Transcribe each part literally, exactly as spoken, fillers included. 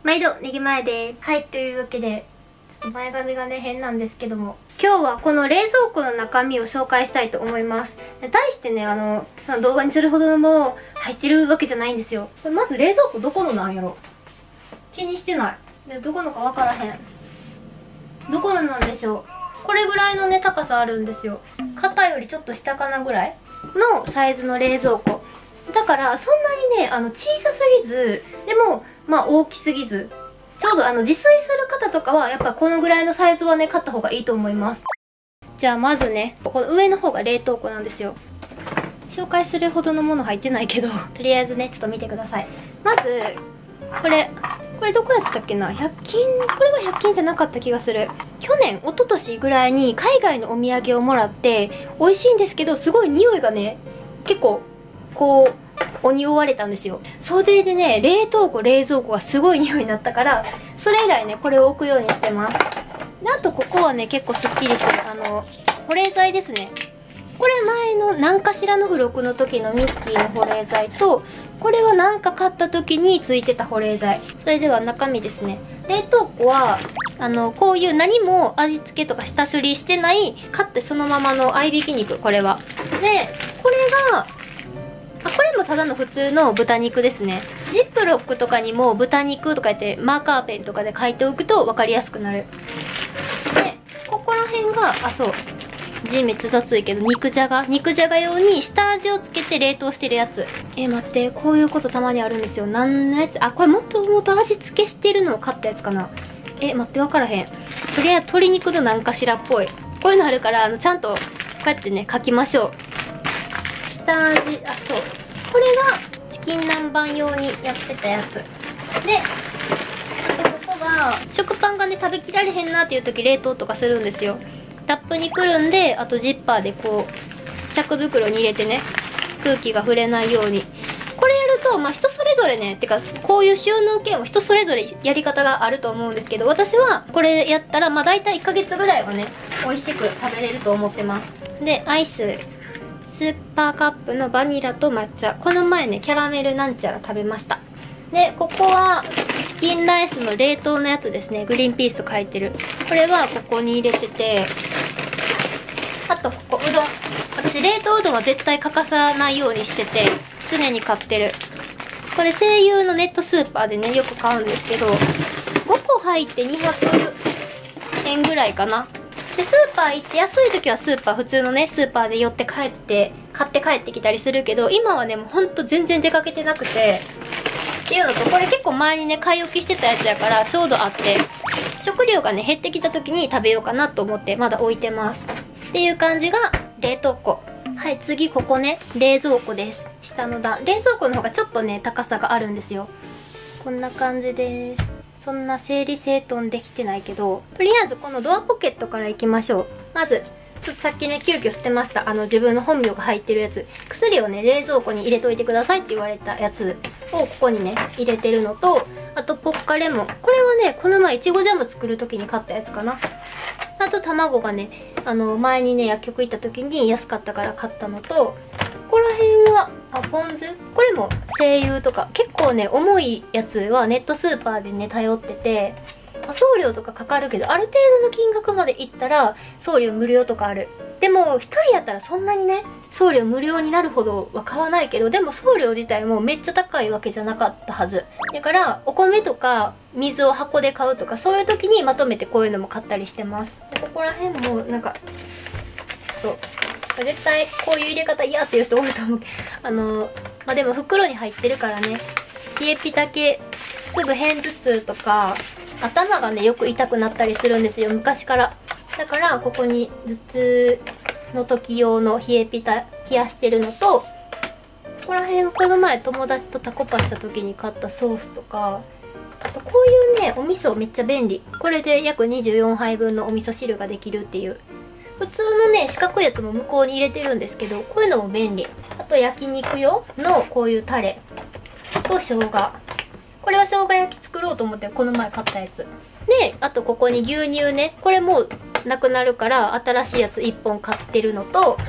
毎度ネギ前です。はい、というわけでちょっと前髪がね変なんですけども、今日はこの冷蔵庫の中身を紹介したいと思います。対してね、あのその動画にするほどのもの入ってるわけじゃないんですよ。まず冷蔵庫どこのなんやろ、気にしてないで、どこのか分からへん。どこのなんでしょう。これぐらいのね高さあるんですよ。肩よりちょっと下かなぐらいのサイズの冷蔵庫だから、そんなにねあの小さすぎず、でもまあ大きすぎず、ちょうどあの自炊する方とかはやっぱこのぐらいのサイズはね買った方がいいと思います。じゃあまずね、この上の方が冷凍庫なんですよ。紹介するほどのもの入ってないけどとりあえずねちょっと見てください。まずこれこれどこやったっけな、ひゃく均、これはひゃく均じゃなかった気がする。去年一昨年ぐらいに海外のお土産をもらって、美味しいんですけどすごい匂いがね結構こうお匂われたんですよ。それでね、冷凍庫冷蔵庫がすごい匂いになったから、それ以来ねこれを置くようにしてます。であとここはね結構すっきりしてる、あの保冷剤ですね。これ前の何かしらの付録の時のミッキーの保冷剤と、これは何か買った時についてた保冷剤。それでは中身ですね。冷凍庫はあのこういう何も味付けとか下処理してない買ってそのままの合いびき肉、これはで、これがあこれもただの普通の豚肉ですね。ジップロックとかにも豚肉とか言ってマーカーペンとかで書いておくと分かりやすくなる。でここら辺が、あそう字めっちゃ雑いけど、肉じゃが肉じゃが用に下味をつけて冷凍してるやつ。え待って、こういうことたまにあるんですよ。何のやつ、あこれもともと味付けしてるのを買ったやつかな。え待って、分からへん。とりあえず鶏肉の何かしらっぽい、こういうのあるから、あのちゃんとこうやってね書きましょう。下味、あそうこれがチキン南蛮用にやってたやつで、あとここが食パンがね食べきられへんなっていう時冷凍とかするんですよ。ラップにくるんで、あとジッパーでこう着袋に入れてね、空気が触れないように。これやるとまあ人それぞれね、てかこういう収納系も人それぞれやり方があると思うんですけど、私はこれやったらまあ大体いっかげつぐらいはね美味しく食べれると思ってます。でアイススーパーカップのバニラと抹茶、この前ねキャラメルなんちゃら食べました。でここはチキンライスの冷凍のやつですね。グリーンピースと書いてる、これはここに入れてて、あとここうどん、私冷凍うどんは絶対欠かさないようにしてて常に買ってる。これ西友のネットスーパーでねよく買うんですけど、ごこ入ってにひゃくえんぐらいかな。でスーパー行って安い時はスーパー普通のねスーパーで寄って帰って買って帰ってきたりするけど、今はねもうほんと全然出かけてなくてっていうのと、これ結構前にね買い置きしてたやつやからちょうどあって、食料がね減ってきた時に食べようかなと思ってまだ置いてますっていう感じが冷凍庫。はい、次ここね冷蔵庫です。下の段、冷蔵庫の方がちょっとね高さがあるんですよ。こんな感じです。そんな整理整頓できてないけど、とりあえずこのドアポケットからいきましょう。まずちょっとさっきね急遽捨てました、あの自分の本名が入ってるやつ。薬をね冷蔵庫に入れといてくださいって言われたやつをここにね入れてるのと、あとポッカレモン、これはねこの前いちごジャム作る時に買ったやつかな。あと卵がね、あの前にね薬局行った時に安かったから買ったのと、ここら辺はあポン酢、これも西友とか結構ね重いやつはネットスーパーでね頼ってて、送料とかかかるけどある程度の金額までいったら送料無料とかある。でもひとりやったらそんなにね送料無料になるほどは買わないけど、でも送料自体もめっちゃ高いわけじゃなかったはずだから、お米とか水を箱で買うとかそういう時にまとめてこういうのも買ったりしてます。でここら辺もなんかそう絶対こういう入れ方嫌っていう人多いと思うけど、あのまあでも袋に入ってるからね、冷えピタ系すぐ片頭痛とか頭がねよく痛くなったりするんですよ、昔から。だからここに頭痛の時用の冷えピタ冷やしてるのと、ここら辺この前友達とタコパした時に買ったソースとか、あとこういうねお味噌めっちゃ便利。これで約にじゅうよんはいぶんのお味噌汁ができるっていう。普通のね四角いやつも向こうに入れてるんですけど、こういうのも便利。あと焼肉用のこういうタレと生姜、これは生姜焼き作ろうと思ってこの前買ったやつで、あとここに牛乳ね、これもうなくなるから新しいやついっぽん買ってるのと、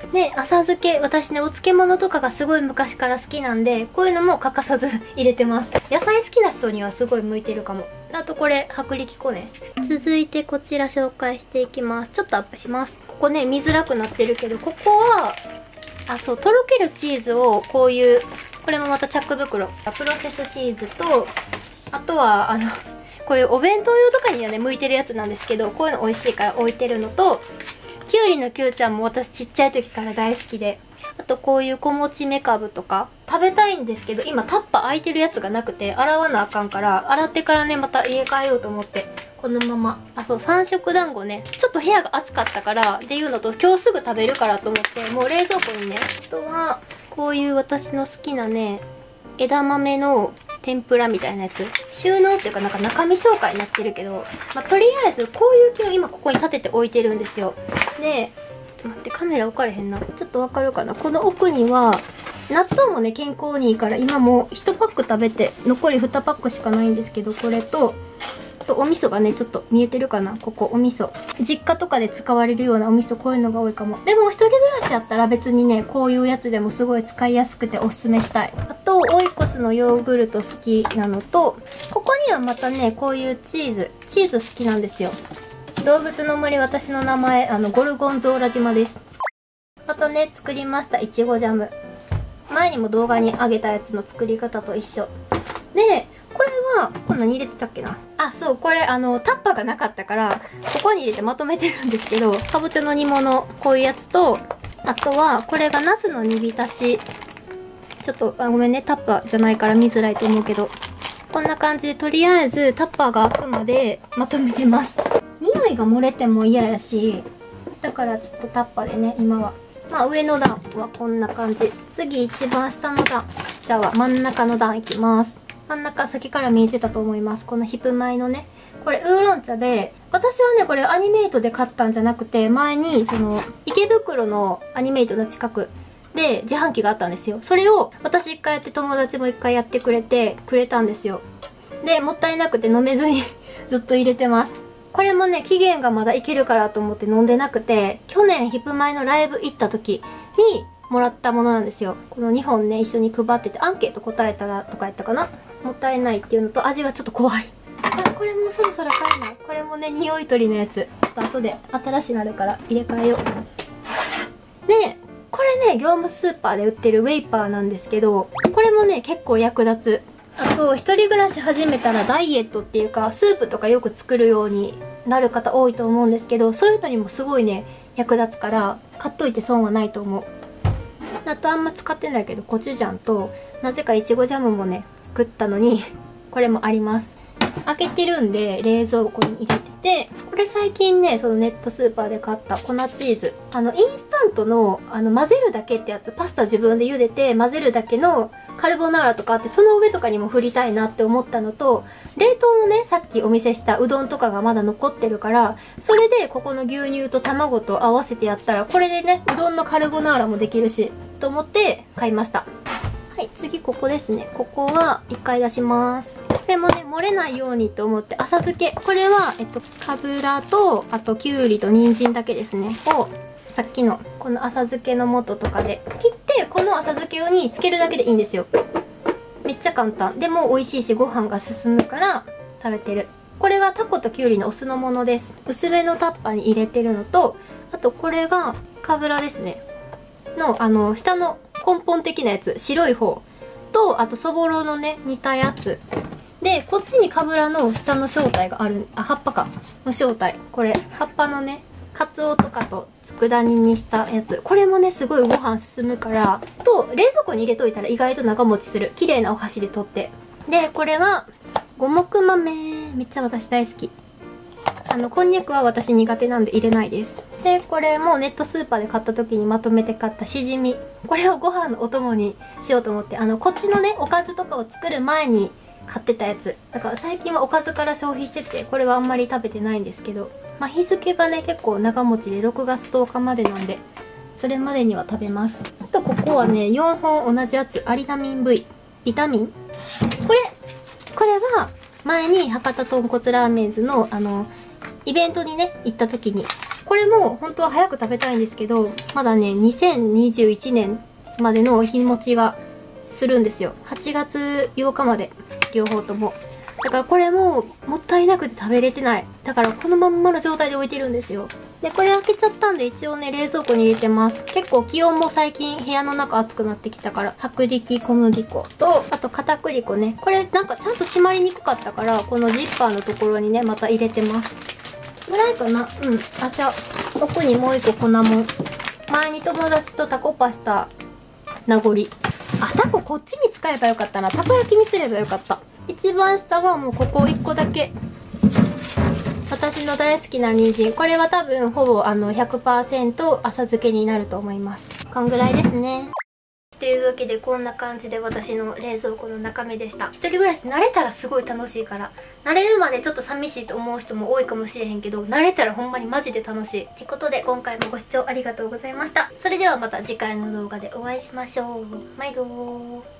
で、浅漬け、私ね、お漬物とかがすごい昔から好きなんで、こういうのも欠かさず入れてます。野菜好きな人にはすごい向いてるかも。あとこれ、薄力粉ね。続いてこちら紹介していきます。ちょっとアップします。ここね、見づらくなってるけど、ここは、あ、そう、とろけるチーズをこういう、これもまたチャック袋。プロセスチーズと、あとは、あの、こういうお弁当用とかにはね、向いてるやつなんですけど、こういうの美味しいから置いてるのと、きゅうりのきゅうちゃんも私ちっちゃい時から大好きで、あとこういう小餅めかぶとか、食べたいんですけど、今タッパ空いてるやつがなくて、洗わなあかんから、洗ってからね、また家帰ようと思って、このまま。あ、そう、三色団子ね。ちょっと部屋が暑かったから、っていうのと、今日すぐ食べるからと思って、もう冷蔵庫にね、あとは、こういう私の好きなね、枝豆の天ぷらみたいなやつ。収納っていうかなんか中身紹介になってるけど、まあ、とりあえずこういう木を今ここに立てて置いてるんですよ。で、ちょっと待って、カメラ置かれへんな。ちょっとわかるかな。この奥には、納豆もね、健康にいいから、今もういちパック食べて、残りにパックしかないんですけど、これと、あとお味噌がね、ちょっと見えてるかな、ここ、お味噌。実家とかで使われるようなお味噌、こういうのが多いかも。でも、一人暮らしやったら別にね、こういうやつでもすごい使いやすくておすすめしたい。あと、オイコスのヨーグルト好きなのと、ここにはまたね、こういうチーズ。チーズ好きなんですよ。動物の森、私の名前、あの、ゴルゴンゾーラ島です。あとね、作りました、いちごジャム。前にも動画に上げたやつの作り方と一緒。で、これは、これ何入れてたっけなあ、そう、これ、あの、タッパーがなかったから、ここに入れてまとめてるんですけど、かぼちゃの煮物、こういうやつと、あとは、これがナスの煮浸し。ちょっと、あ、ごめんね、タッパーじゃないから見づらいと思うけど、こんな感じで、とりあえず、タッパーが開くまでまとめてます。匂いが漏れても嫌やし、だからちょっとタッパーでね、今は。まあ、上の段はこんな感じ。次、一番下の段。じゃあ、真ん中の段いきます。真ん中、先から見えてたと思います。このヒップ米のね。これ、ウーロン茶で、私はね、これアニメイトで買ったんじゃなくて、前に、その、池袋のアニメイトの近くで自販機があったんですよ。それを、私一回やって友達も一回やってくれて、くれたんですよ。で、もったいなくて飲めずにずっと入れてます。これもね、期限がまだいけるからと思って飲んでなくて、去年ヒップ米のライブ行った時にもらったものなんですよ。このにほんね、一緒に配ってて、アンケート答えたらとかやったかな。もったいないっていうのと、味がちょっと怖い。あ、これもそろそろ買えない。これもね、匂い取りのやつ。ちょっと後で新しいのあるから入れ替えよう。で、これね、業務スーパーで売ってるウェイパーなんですけど、これもね、結構役立つ。あと、一人暮らし始めたらダイエットっていうか、スープとかよく作るようになる方多いと思うんですけど、そういうのにもすごいね、役立つから、買っといて損はないと思う。あとあんま使ってないけど、コチュジャンと、なぜかいちごジャムもね、作ったのに、これもあります。開けてるんで、冷蔵庫に入れてて、これ最近ね、そのネットスーパーで買った粉チーズ。あの、インスタントの、あの、混ぜるだけってやつ、パスタ自分で茹でて混ぜるだけのカルボナーラとかあって、その上とかにも振りたいなって思ったのと、冷凍のね、さっきお見せしたうどんとかがまだ残ってるから、それでここの牛乳と卵と合わせてやったら、これでね、うどんのカルボナーラもできるし、と思って買いました。はい、次ここですね。ここは一回出します。これもね、漏れないようにと思って、浅漬け。これは、えっと、かぶらと、あと、きゅうりと人参だけですね。を、さっきの、この浅漬けの素とかで切って、この浅漬けにつけるだけでいいんですよ。めっちゃ簡単。でも、美味しいし、ご飯が進むから、食べてる。これがタコときゅうりのお酢の物です。薄めのタッパーに入れてるのと、あと、これが、かぶらですね。の、あの、下の根本的なやつ、白い方。と、あと、そぼろのね、煮たやつ。で、こっちにかぶらの下の正体がある、あ、葉っぱか。の正体。これ、葉っぱのね、カツオとかと佃煮にしたやつ。これもね、すごいご飯進むから、と、冷蔵庫に入れといたら意外と長持ちする。綺麗なお箸で取って。で、これが、五目豆。めっちゃ私大好き。あの、こんにゃくは私苦手なんで入れないです。で、これもネットスーパーで買った時にまとめて買ったしじみ。これをご飯のお供にしようと思って、あの、こっちのね、おかずとかを作る前に買ってたやつ。だから最近はおかずから消費してて、これはあんまり食べてないんですけど、まあ、日付がね、結構長持ちでろくがつとおかまでなんで、それまでには食べます。あとここはね、よんほん同じやつ、アリナミン V。ビタミンこれ、これは、前に博多豚骨ラーメンズの、あの、イベントにね、行った時にこれも本当は早く食べたいんですけど、まだね、にせんにじゅういちねんまでの日持ちがするんですよ。はちがつようかまで、両方とも。だからこれももったいなくて食べれてない。だからこのまんまの状態で置いてるんですよ。で、これ開けちゃったんで一応ね、冷蔵庫に入れてます。結構気温も最近部屋の中暑くなってきたから、薄力小麦粉と、あと片栗粉ね。これなんかちゃんと閉まりにくかったから、このジッパーのところにね、また入れてます。ぐらいかな。うん。あ、じゃあ、奥にもう一個粉もん。前に友達とタコパした名残。あ、タコこっちに使えばよかったな。たこ焼きにすればよかった。一番下はもうここいっこだけ。私の大好きな人参。これは多分ほぼあの ひゃくパーセント 浅漬けになると思います。こんぐらいですね。というわけでこんな感じで私の冷蔵庫の中身でした。一人暮らし慣れたらすごい楽しいから。慣れるまでちょっと寂しいと思う人も多いかもしれへんけど、慣れたらほんまにマジで楽しい。ってことで今回もご視聴ありがとうございました。それではまた次回の動画でお会いしましょう。毎度ー。